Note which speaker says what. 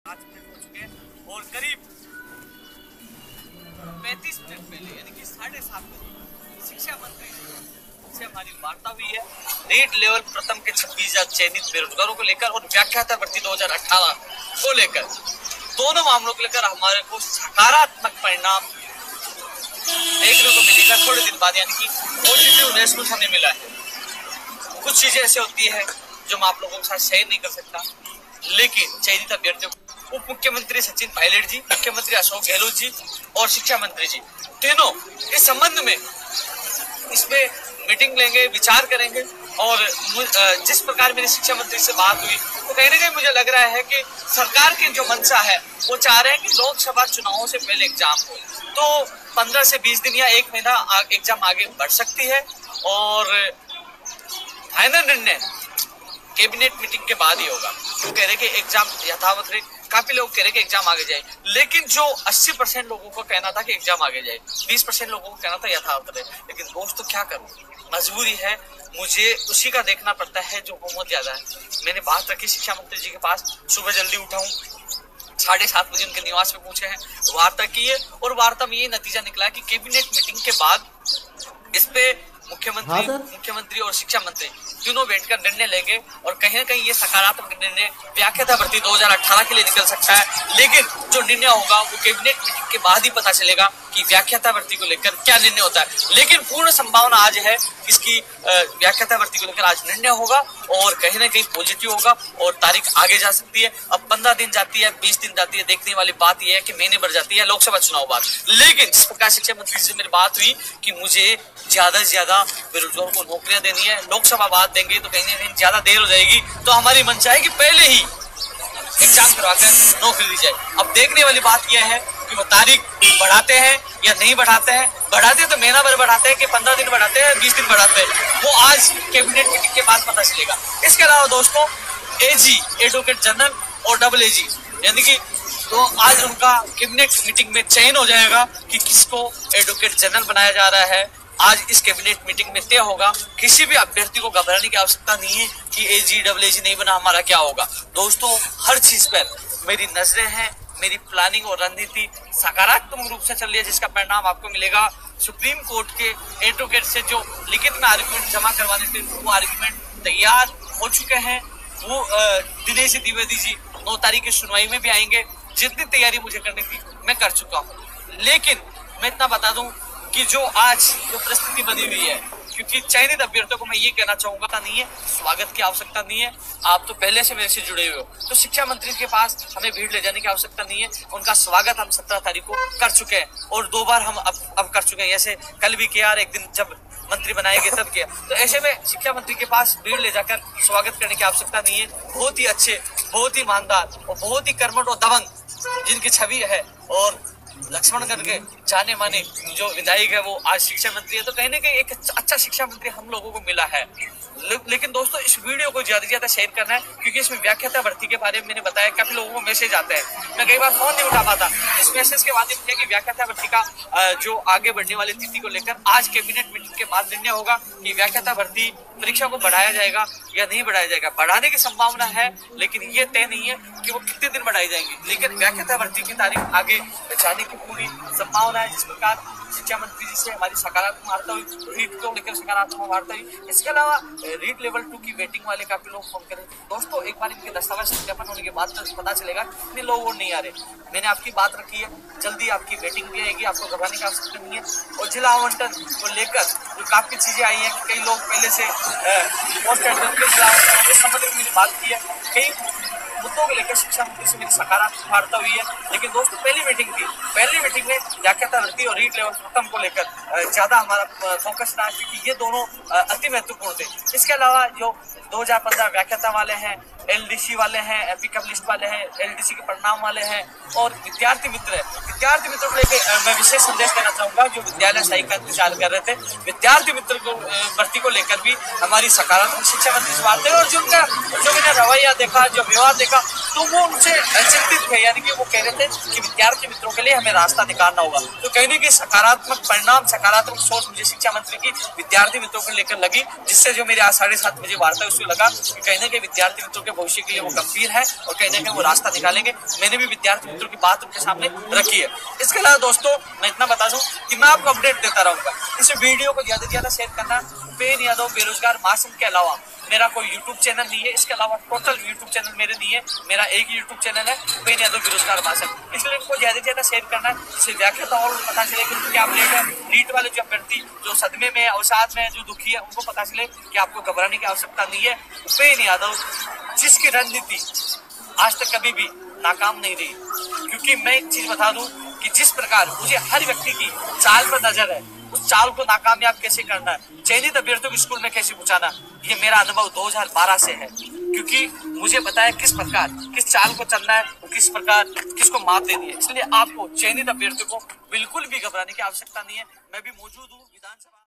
Speaker 1: 5 minute हो चुके हैं और करीब 35 मिनट पहले यानी कि 7:30 बजे शिक्षा मंत्री से हमारी वार्ता हुई है नीट लेवल प्रथम के 26,000 चयनित बेरोजगारों को लेकर और व्याख्याता भर्ती 2018 को लेकर। दोनों मामलों को लेकर हमारे को सकारात्मक परिणाम देखने को मिलेगा थोड़े दिन बाद, यानी कि पॉजिटिव रेस्पॉन्स हमें मिला है। कुछ चीजें ऐसे होती है जो मैं आप लोगों के साथ शेयर नहीं कर सकता, लेकिन चयनित अभ्यर्थियों उप मुख्यमंत्री सचिन पायलट जी, मुख्यमंत्री अशोक गहलोत जी और शिक्षा मंत्री जी तीनों इस संबंध में इसमें मीटिंग लेंगे, विचार करेंगे। और जिस प्रकार मेरी शिक्षा मंत्री से बात हुई तो कहीं ना कहीं मुझे लग रहा है कि सरकार की जो मंशा है वो चाह रहे हैं कि लोकसभा चुनावों से पहले एग्जाम हो, तो 15 से 20 दिन या 1 महीना एग्जाम आगे बढ़ सकती है और फाइनल निर्णय कैबिनेट मीटिंग के बाद ही होगा। वो कह रहे कि एग्जाम यथावत रहे, काफी लोग कह रहे कि एग्जाम आगे जाए, लेकिन जो 80% लोगों को कहना था कि एग्जाम आगे जाए, 20% लोगों को कहना था यथावत रहे। लेकिन दोस्तों क्या करूं, मजबूरी है, मुझे उसी का देखना पड़ता है जो बहुत ज्यादा है। मैंने बात रखी शिक्षा मंत्री जी के पास, सुबह जल्दी उठा हूँ, 7:30 बजे उनके निवास में पूछे हैं, वार्ता की है और वार्ता में ये नतीजा निकला कि कैबिनेट मीटिंग के बाद इस पे मुख्यमंत्री और शिक्षा मंत्री तीनों बैठकर निर्णय लेंगे और कहीं ना कहीं ये सकारात्मक निर्णय व्याख्याता भर्ती 2018 के लिए निकल सकता है। लेकिन जो निर्णय होगा वो कैबिनेट मीटिंग के बाद ही पता चलेगा कि व्याख्याता भर्ती को लेकर क्या निर्णय होता है। लेकिन पूर्ण संभावना आज है इसकी व्याख्याता भर्ती को लेकर आज निर्णय होगा और कहीं ना कहीं पॉजिटिव होगा और तारीख आगे जा सकती है। अब 15 दिन जाती है, 20 दिन जाती है, देखने वाली बात यह है कि महीने भर जाती है लोकसभा चुनाव बाद। लेकिन जिस प्रकार शिक्षा मंत्री से मेरी बात हुई कि मुझे ज्यादा से ज्यादा बेरोजगारों को नौकरियां देनी है, लोकसभा बाद देंगे तो कहीं ना कहीं ज्यादा देर हो जाएगी, तो हमारी मंशा है कि पहले ही एग्जाम करवाकर नौकरी दी जाए। अब देखने वाली बात यह है कि वो तारीख बढ़ाते हैं या नहीं बढ़ाते हैं। बढ़ाते हैं तो महीना भर बढ़ाते हैं कि 15 दिन बढ़ाते हैं, 20 दिन बढ़ाते हैं, वो आज कैबिनेट मीटिंग के बाद पता चलेगा। इसके अलावा दोस्तों एजी एडवोकेट जनरल और डबल एजी यानी कि तो आज उनका कैबिनेट मीटिंग में चयन हो जाएगा कि किसको एडवोकेट जनरल बनाया जा रहा है। आज इस कैबिनेट मीटिंग में तय होगा। किसी भी अभ्यर्थी को घबराने की आवश्यकता नहीं है कि एजी डबल एजी नहीं बना हमारा क्या होगा। दोस्तों हर चीज पर मेरी नजरें हैं, मेरी प्लानिंग और रणनीति सकारात्मक रूप से चल रही है, जिसका परिणाम आपको मिलेगा। सुप्रीम कोर्ट के एडवोकेट से जो लिखित में आर्ग्यूमेंट जमा करवाने थे वो आर्ग्यूमेंट तैयार हो चुके हैं। वो दिनेश द्विवेदी जी 9 तारीख की सुनवाई में भी आएंगे। जितनी तैयारी मुझे करनी थी मैं कर चुका हूँ। लेकिन मैं इतना बता दूं कि जो आज जो परिस्थिति बनी हुई है, क्योंकि चयनित अभ्यर्थियों को मैं ये कहना चाहूंगा नहीं है, स्वागत की आवश्यकता नहीं है। आप तो पहले से मेरे से जुड़े हुए हो, तो शिक्षा मंत्री के पास हमें भीड़ ले जाने की आवश्यकता नहीं है। उनका स्वागत हम 17 तारीख को कर चुके हैं और 2 बार हम अब कर चुके हैं। जैसे कल भी किया और एक दिन जब मंत्री बनाए गए तब किया। तो ऐसे में शिक्षा मंत्री के पास भीड़ ले जाकर स्वागत करने की आवश्यकता नहीं है। बहुत ही अच्छे, बहुत ही ईमानदार और बहुत ही कर्मठ और दबंग जिनकी छवि है और लक्ष्मणगढ़ के जाने माने जो विधायक है वो आज शिक्षा मंत्री है, तो कहीं ना कहीं एक अच्छा शिक्षा मंत्री हम लोगों को मिला है। लेकिन दोस्तों इस वीडियो को ज्यादा से ज्यादा शेयर करना है, क्योंकि इसमें व्याख्याता भर्ती के बारे में मैंने बताया काफी लोगों को मैसेज आते हैं, मैं कई बार फोन नहीं उठा पाता। इस मैसेज के बाद कि व्याख्याता भर्ती का जो आगे बढ़ने वाली तिथि को लेकर आज कैबिनेट मीटिंग के बाद निर्णय होगा कि व्याख्याता भर्ती परीक्षा को बढ़ाया जाएगा या नहीं बढ़ाया जाएगा। बढ़ाने की संभावना है, लेकिन ये तय नहीं है कि वो कितने दिन बढ़ाई जाएंगी। लेकिन व्याख्याता भर्ती की तारीख आगे जाने की पूरी संभावना है। जिस प्रकार शिक्षा मंत्री जी से हमारी सकारात्मक वार्ता हुई, रीट को लेकर सकारात्मक वार्ता हुई। इसके अलावा रीट लेवल 2 की वेटिंग वाले काफी लोग फोन करें। दोस्तों एक बार इनके दस्तावेज सत्यापन होने के बाद पता चलेगा कितने लोग और नहीं आ रहे। मैंने आपकी बात रखी है, जल्दी आपकी वेटिंग भी आएगी, आपको घबराने की आवश्यकता नहीं है। और जिला आवंटन को लेकर जो काफी चीजें आई हैं, कई लोग पहले से पोस्ट इस संबंध में मैंने बात की है। कई मुद्दों को लेकर शिक्षा मंत्री से मेरी सकारात्मक वार्ता हुई है। लेकिन दोस्तों पहली मीटिंग थी, पहली मीटिंग में व्याख्याता भर्ती और रीट लेवल प्रथम को लेकर ज्यादा हमारा फोकस रहा, क्योंकि ये दोनों अति महत्वपूर्ण थे। इसके अलावा जो 2015 व्याख्याता वाले हैं, एलडीसी वाले हैं, पिकअप लिस्ट वाले हैं, एलडीसी के परिणाम वाले हैं और विद्यार्थी मित्र है। विद्यार्थी मित्र को लेकर मैं विशेष संदेश देना चाहूंगा, जो विद्यालय स्थायी का इंतजार कर रहे थे। विद्यार्थी मित्र को भर्ती को लेकर भी हमारी सकारात्मक शिक्षा मंत्री से बात है और जो मैंने रवैया देखा, जो व्यवहार देखा, होगा। तो वो उनसे चिंतित थे, यानी कि वो कह रहे थे कि विद्यार्थी मित्रों के लिए हमें रास्ता निकालना होगा। तो कहने की सकारात्मक परिणाम, सकारात्मक सोच मुझे शिक्षा मंत्री की विद्यार्थी मित्रों को लेकर लगी, जिससे जो मेरे आज 7:30 बजे वार्ता है उससे लगा कि कहीं ना कहीं विद्यार्थी मित्रों के भविष्य के लिए वो गंभीर है और कहीं ना कहीं वो रास्ता निकालेंगे। मैंने भी विद्यार्थी मित्रों की बात उनके सामने रखी है। इसके अलावा दोस्तों मैं इतना बता दूं कि मैं आपको अपडेट देता रहूंगा। इस वीडियो को ज्यादा से ज्यादा शेयर करना। पेन यादव बेरोजगार महासंघ के अलावा मेरा कोई यूट्यूब चैनल नहीं है, इसके अलावा टोटल यूट्यूब चैनल मेरे नहीं है, मेरा एक ही यूट्यूब चैनल है, पेन यादव बेरोजगार महासंघ। इसलिए इनको ज्यादा से ज्यादा शेयर करना है, इससे व्याख्या और पता चले कि क्या अपडेट है। नीट वाले जो अभ्यर्थी जो सदमे में, अवसाद में, जो दुखी है, उनको पता चले कि आपको घबराने की आवश्यकता नहीं है। पेन यादव जिसकी रणनीति आज तक कभी भी नाकाम नहीं रही, क्योंकि मैं एक चीज बता दूं कि जिस प्रकार मुझे हर व्यक्ति की चाल पर नजर है, उस चाल को नाकामयाब कैसे करना है, चयनित अभ्यर्थियों को स्कूल में कैसे पहुंचाना, ये मेरा अनुभव 2012 से है। क्योंकि मुझे पता है किस प्रकार किस चाल को चलना है, किस प्रकार किसको मात देनी है। इसलिए आपको चयनित अभ्यर्थियों को बिल्कुल भी घबराने की आवश्यकता नहीं है। मैं भी मौजूद हूँ विधानसभा।